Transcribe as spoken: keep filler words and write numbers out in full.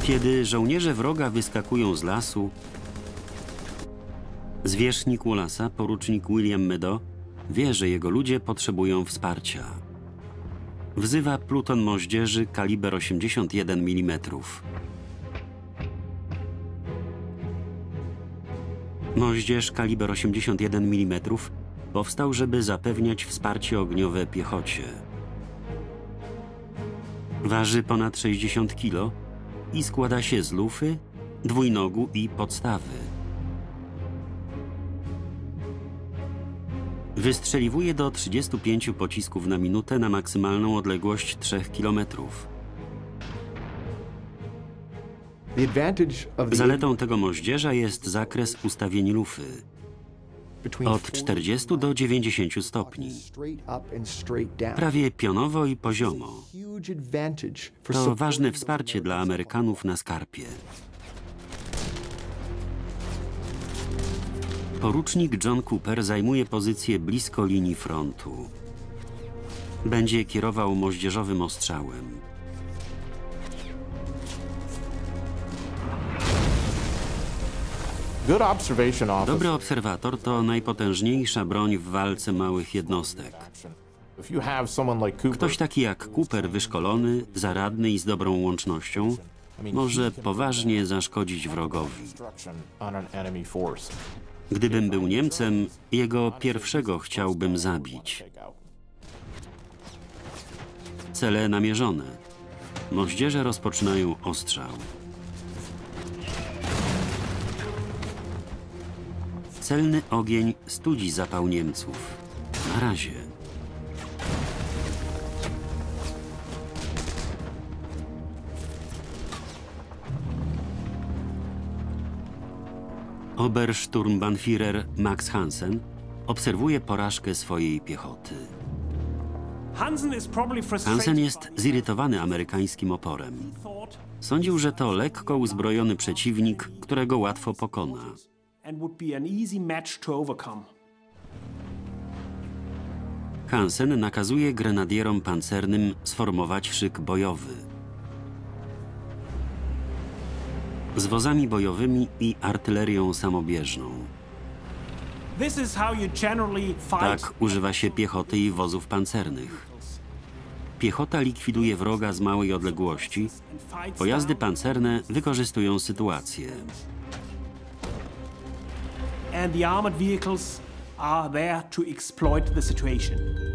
Kiedy żołnierze wroga wyskakują z lasu, zwierzchnik Wallace'a, porucznik William Meadow, wie, że jego ludzie potrzebują wsparcia. Wzywa pluton moździerzy kaliber osiemdziesiąt jeden milimetrów. Moździerz kaliber osiemdziesiąt jeden milimetrów powstał, żeby zapewniać wsparcie ogniowe piechocie. Waży ponad sześćdziesiąt kilo i składa się z lufy, dwójnogu i podstawy. Wystrzeliwuje do trzydziestu pięciu pocisków na minutę na maksymalną odległość trzech kilometrów. Zaletą tego moździerza jest zakres ustawień lufy od czterdziestu do dziewięćdziesięciu stopni. Prawie pionowo i poziomo. To ważne wsparcie dla Amerykanów na skarpie. Porucznik John Cooper zajmuje pozycję blisko linii frontu. Będzie kierował moździerzowym ostrzałem. Dobry obserwator to najpotężniejsza broń w walce małych jednostek. Ktoś taki jak Cooper, wyszkolony, zaradny i z dobrą łącznością, może poważnie zaszkodzić wrogowi. Gdybym był Niemcem, jego pierwszego chciałbym zabić. Cele namierzone. Moździerze rozpoczynają ostrzał. Celny ogień studzi zapał Niemców. Na razie. Obersturmbannführer Max Hansen obserwuje porażkę swojej piechoty. Hansen jest zirytowany amerykańskim oporem. Sądził, że to lekko uzbrojony przeciwnik, którego łatwo pokona. Hansen nakazuje grenadierom pancernym sformować szyk bojowy. Z wozami bojowymi i artylerią samobieżną. Tak używa się piechoty i wozów pancernych. Piechota likwiduje wroga z małej odległości. Pojazdy pancerne wykorzystują sytuację. And the armored vehicles are there to exploit the situation.